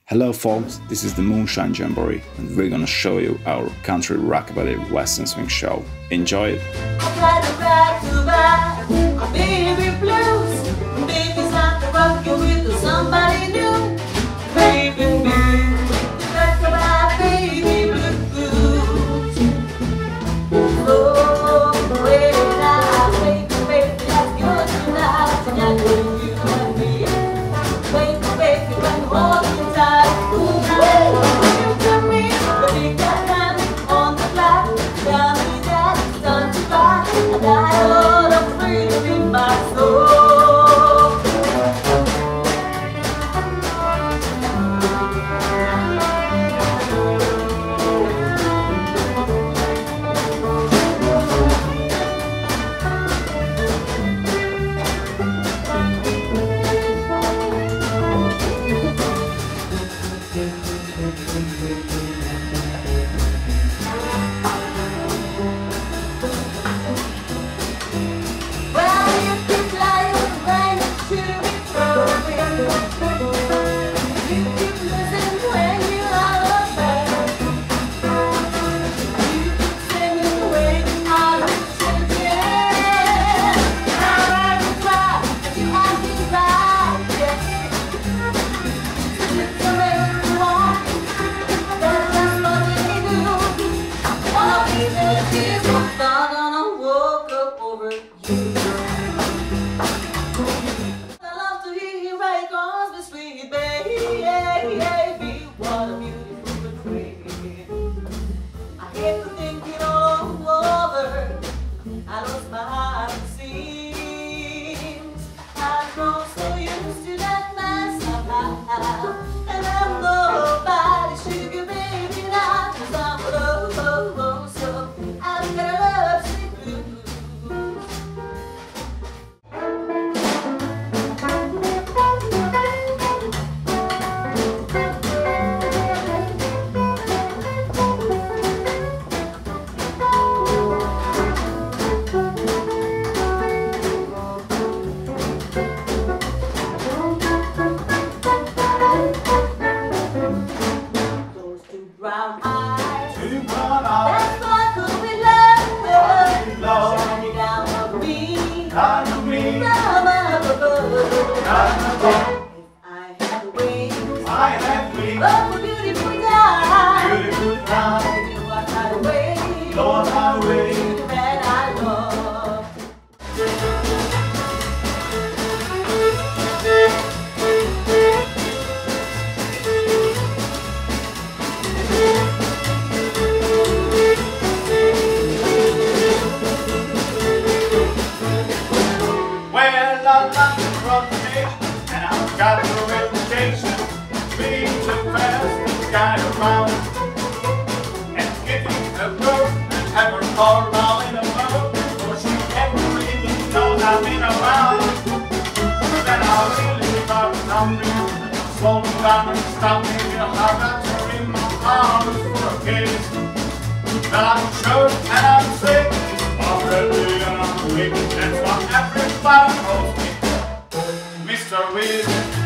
Hello folks, this is the Moonshine Jamboree and we're gonna show you our country rockabilly western swing show. Enjoy it! Got no reputation, being too fast and kind of round. And getting a girl and have her all around in a world, for she never really knows I've been around. Then I really got hungry, slowly down and stopping me. I got her in my arms for a kiss. Then I'm short and I'm sick, already and I'm weak. That's what everybody calls me, Mr. Whiz.